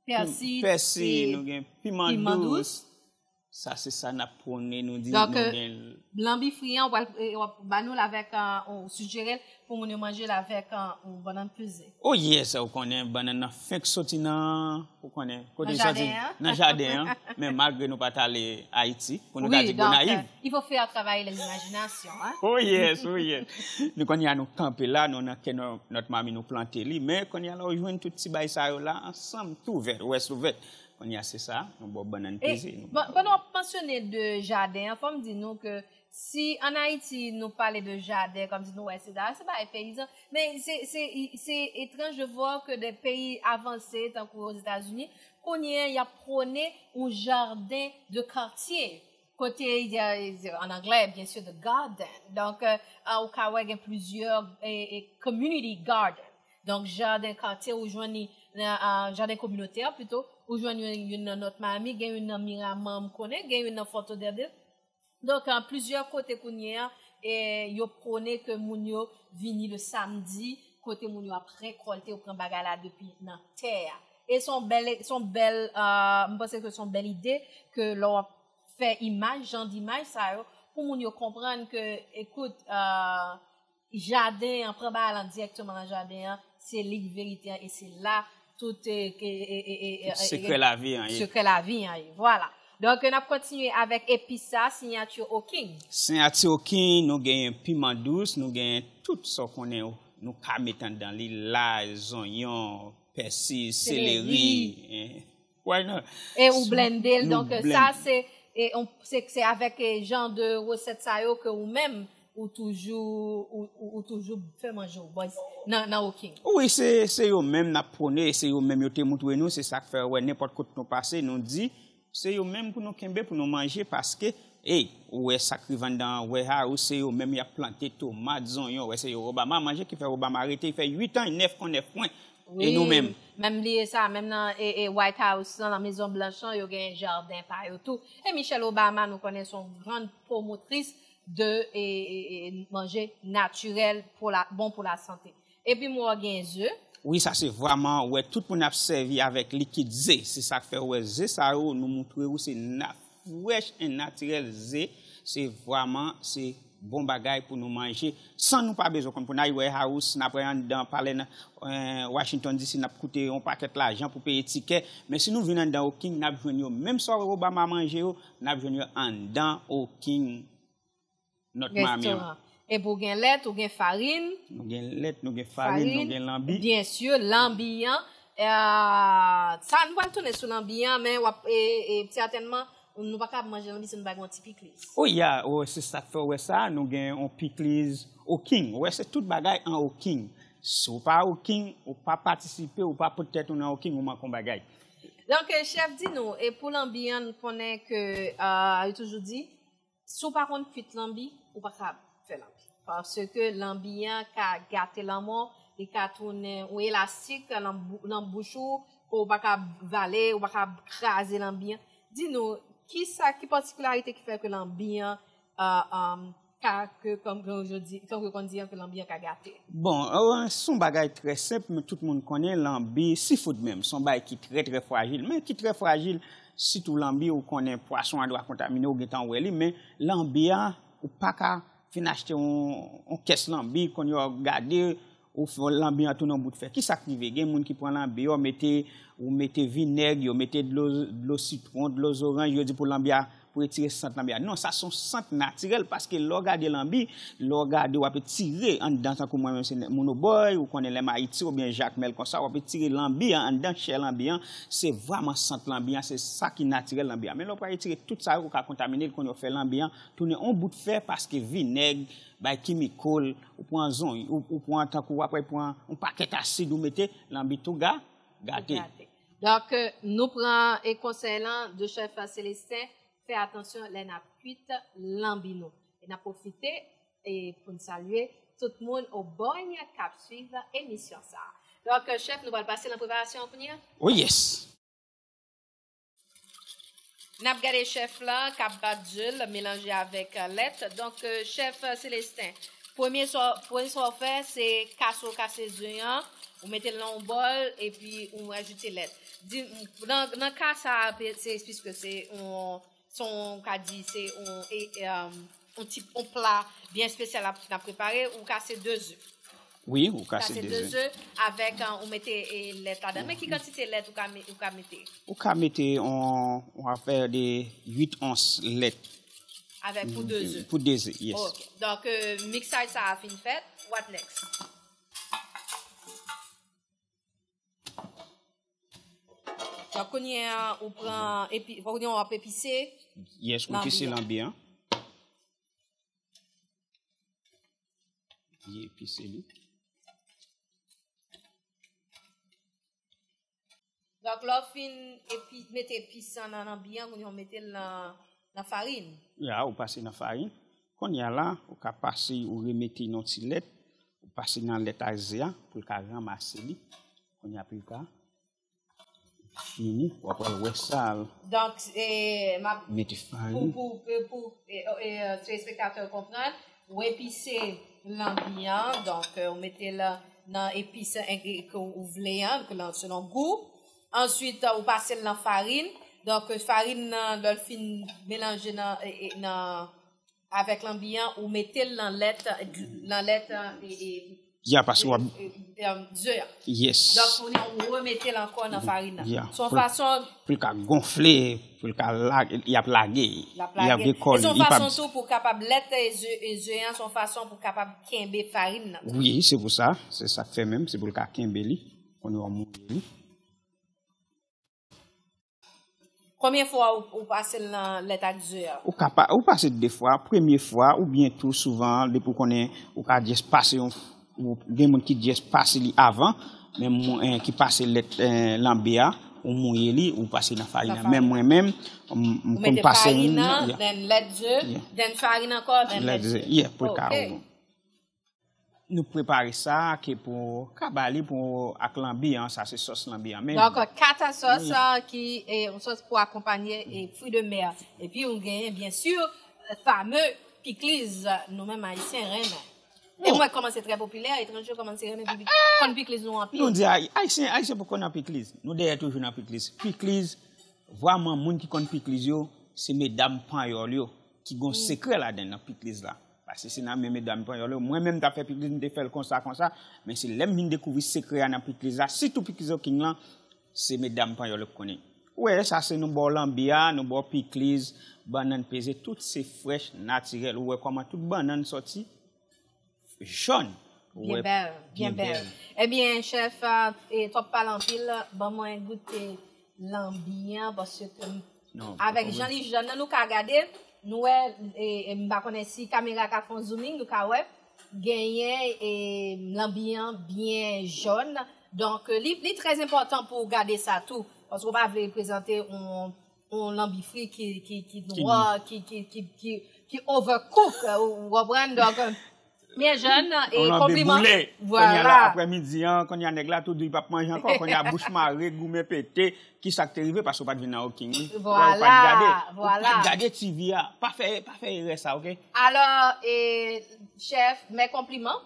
persil, nous avons piment douce. Ça, c'est ça, nous prenons, nous disons. Donc, lambi friand, on va nous avec, on suggère pour nous manger avec une banane pesée. Oh yes, on connaît banane fin qui sorti dans, on connaît, côté sorti dans jardin, mais malgré nous pas aller à Haïti, pour nous dire qu'on naïve. Il faut faire travailler l'imagination, hein. Oh yes, oh yes. Nous quand y a nous camper là, nous notre mamie nous planter li, mais quand y a là joindre tout petit bail ça là ensemble tout vert, ouest ouvert. On y a c'est ça, nous bon banane pesée. Pendant on mentionner de jardin, faut me dire nous que si en Haïti nous parler de jardin comme si nous ouais c'est pas les paysans, mais c'est étrange de voir que des pays avancés tant qu'aux États-Unis qu'on y a prôné un jardin de quartier. Côté il y a en anglais bien sûr de garden. Donc au Kawaii il y a plusieurs community garden. Donc jardin quartier ou joindre jardin communautaire plutôt ou joindre une notre mamie, gagne une Miramam connaît, gagne une photo d'elle. Donc en plusieurs côtés qu'on y a et yo prôné que moun yo vini le samedi côté moun yo après récolter ou prend bagala depuis dans terre. Et son belle je pense que son belle idée que l'on fait image genre d'image ça pour moun yo comprendre que écoute jardin en prend bagala directement dans jardin c'est ligue vérité et c'est là tout secret la vie secret la vie voilà. Donc, on a continué avec Epissa, signature au King. Signature au King, nous gagnons piment douce, nous gagnons tout ce qu'on est nous ka mettre dans les l'ail, oignon, persil, céleri. Ouais, non. Et ou blender, donc ça c'est avec genre de recette ça yo que ou même ou toujours fait manger dans au King. Oui, c'est eux même n'a prôné, c'est eux même yo te montré nous, c'est ça que fait ouais n'importe quoi nous passer nous dit, c'est eux même pour nous kembe pour nous manger parce que ouais ça qui vend dans warehouse c'est eux même y a planté tomates, oignons, ouais c'est Obama manger qui fait Obama arrêté, il fait 8 ans, 9 points. Oui, et nous-mêmes. Même lié ça, même dans White House, dans la Maison Blanche, il y a un jardin par tout. Et Michelle Obama, nous connaissons une grande promotrice de manger naturel bon pour la santé. Et puis moi, j'ai un œuf. Oui, ça c'est vraiment, ouais, tout le monde a servi avec liquide zé. C'est ça que fait, ouais, zé, ça nous montre où c'est fraîche et naturel zé. C'est vraiment, c'est bon bagay pour nous manger sans nous pas besoin comme pour aller warehouse n'a pas dans parler Washington DC n'a coûté un paquet l'argent pour payer ticket mais si nous venons dans au King n'a besoin même soit Obama manger n'a besoin en dans au King notre mamie et pour gain lait ou gain farine nous gain lait nous gain farine nous gain lambi bien sûr lambi ça nous va tourner sur lambi mais certainement nous pas capable manger lambi si nous pas un petit pickles. Oh yeah, oh c'est ça fait ouais ça nous gain un pickles au King. Ouais c'est tout bagay en au King. Si ou pas au King ou pas participer ou pas peut-être on au King ou manquon bagay. Donc chef dit nous et pour lambi on connaît que il toujours dit si ou pas on cuit lambi ou pas capable faire lambi parce que lambi ka gâter l'amour et ka tourner ou élastique dans bouche ou pas capable valer ou pas capable craser lambi. Dis-nous qui particularité qui fait que l'ambiance comme aujourd'hui comme on dit que l'ambiance a gâté. Bon, son bagage très simple mais tout le monde connaît l'ambiance seafood même, son bagage qui très très fragile mais qui très fragile si tout l'ambiance ou connaît poisson doit contaminer ou getan weli mais l'ambiance ou pas ka fin acheter on caisse l'ambiance qu'on a regarder ou l'ambiance tout dans bout de fer. Qui ça qui veut gen moun qui prend l'ambiance ou mettez vinaigre, ou mettez de l'eau citron, de l'eau orange, yo dit pour l'ambiance pour tirer sant l'ambiance. Non, ça sont sant naturel parce que l'on regarde l'ambiance, l'on regarde ou peut tirer en dedans tant que moi même c'est Monoboy ou connaît les Haïti ou bien Jacques Mel comme ça, on peut tirer l'ambiance en dedans chez l'ambiance, c'est vraiment sant l'ambiance, c'est ça qui naturel l'ambiance. Mais l'on peut tirer tout ça ou ka contaminer qu'on fait l'ambiance, tourner un bout de fer parce que vinaigre by chemical ou point zone ou point tant que après point un paquet acide ou mettez l'ambiance tout gâté. Donc, nous prenons et conseil de chef Célestin, fait attention, les n'a cuite l'ambino. Et n'a profité et pour nous saluer tout le monde au bon cap suivre l'émission ça. Donc, chef, nous allons passer la préparation pour nous. Oh yes. N'a regardé chef là, cap badjul mélangé avec lait. Donc, chef Célestin, premier soit fait, c'est casser oignons. Vous mettez dans un bol et puis on ajoute lait. Dans le cas ça c'est puisque c'est son dit c'est un plat bien spécial à préparer ou casser 2 œufs. Oui, ou casser 2 œufs avec on mettez lait là-dedans. Mais quelle quantité de lait ou ka mettez? Ou ka mettez on va faire des 8 onces lait. Avec pour 2 œufs. Pour 2 œufs, yes. Okay. Donc mixage ça a fini fait. What next? Donc, on prend, on va épicer. Yes, on épice l'ambiance. Il épice lui. Donc, là, mettez épice dans l'ambiance, on mettez la farine. Là, on passe dans la farine. Quand il y a là, on peut passer ou remettre dans le lait, on passe dans le lait azéa pour le ramasser lui. On y a plus qu'à. Fini, ou après ouais ça. Donc, pour téléspectateurs comprendre, ou épicer l'ambiance, donc on mettait là dans épices que vous voulez, selon goût. Ensuite, vous passez dans la farine, donc farine dans le fin mélangé avec l'ambiance, ou mettez dans lait yeah, parce que d'œufs. Yes. Donc, on remettre encore dans la farine. Son façon... Pour le gonfler, pour le il y a lagué. Il y a des cols. Et son façon tout pour capable l'être les œufs, son façon pour capable quimber farine. Oui, c'est pour ça. C'est ça fait même. C'est pour le cas quimber. On va mourir. Combien de fois vous passez dans l'état d'œuf? Vous passez 2 fois. Première fois, ou bien tout souvent, depuis qu'on est, ou qu'à dire passer, ou des gens qui disent passer avant, même qui passe l'ambia, ou mouiller ou passer dans la farine. Même moi-même, on passe farine, dans lait d'œuf, dans farine encore, dans lait d'œuf. Yeah, pour nous préparer ça pour cabali pour avec l'ambiance, ça c'est sauce l'ambiance. Donc 4 sauces qui est une sauce pour accompagner les fruits de mer. Et puis on gagne bien sûr le fameux pickles, nous-mêmes haïtiens Rennes. Et moi comment c'est très populaire, étranger comment c'est Rennes quand pickles nous en pile. Nous dit haïtien pourquoi on pickles. Nous derrière toujours dans pickles. Pickles vraiment monde qui connaît pickles yo, c'est mesdames pagnol yo qui ont secret là-dedans pickles là. Parce que c'est dans mes mesdames moi-même t'as fait pickles me fait comme ça mais c'est l'aime vinn découvrir secret dans pickles là surtout pickles king là c'est mesdames pagnol connaît. Ouais, ça c'est nous bon lambia, nous bon pickles, banane pesée, tout c'est fraîche, naturel. Ouais, comment toute banane sorti jaune. Bien belle, bien belle. Eh bien, chef, et top pas l'empile, bon moi goûter l'ambiance parce que avec Jean-Louis Jean nous ka regarder nous et m'pa connait si caméra ka font zooming nous ka ouais gagner et l'ambiance bien jaune. Donc li très important pour garder ça tout parce qu'on va vous présenter on lambifri qui noir qui overcook ou reprendre donc bien jeune et compliment. Voilà. Après-midi, quand il y a nèg là tout il pas manger encore, quand il y a bouche marée, gourmet pété, qui ça t'est arrivé parce qu'on pas venir au king. Voilà. Pas regarder TV pas faire ça, OK? Alors chef, mes compliments.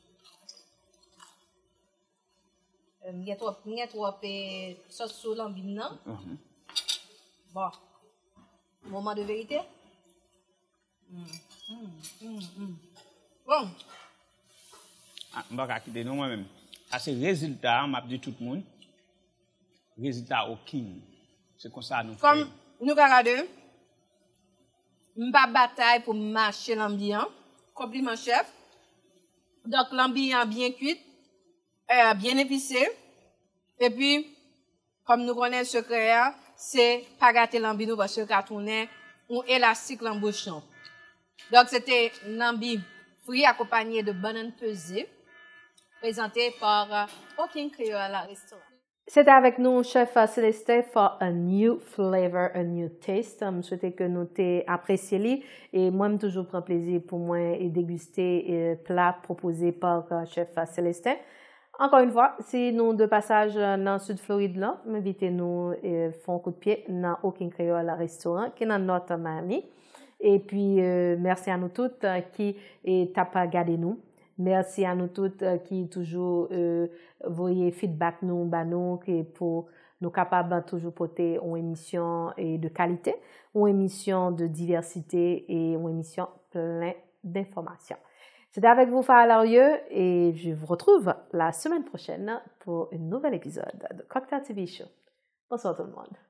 M'y trop sauce sous l'ambine non? Bon. Moment de vérité. Bon. Je vais quitter nous moi-même. C'est résultat, m'a dit tout le monde. Résultat au king. C'est comme ça nous faisons. Comme nous regardons, m'pas bataille pour marcher l'ambiance. Compliment chef. Donc l'ambiance bien cuite, bien épicée. Et puis, comme nous connaissons le secret, c'est pas gâter l'ambiance parce que quand on est un élastique l'embouchon. Donc c'était l'ambiance fruits accompagné de bananes pesées, présenté par O'King Creole Restaurant. C'était avec nous, chef Célestin, for a new flavor, a new taste. Je souhaite que nous t'ayons apprécié et moi, je toujours prends plaisir pour moi et déguster plat proposé par chef Célestin. Encore une fois, si nous de passage dans le sud Floride là, invitez-nous et font un coup de pied dans O'King Creole Restaurant qui est dans North Miami. Et puis, merci à nous toutes qui tapent à regarder nous. Merci à nous toutes qui toujours voyez feedback nous, pour nous capables toujours porter une émission de qualité, une émission de diversité et une émission pleine d'informations. C'était avec vous, Farah Larieux, et je vous retrouve la semaine prochaine pour un nouvel épisode de Cocktail TV Show. Bonsoir tout le monde.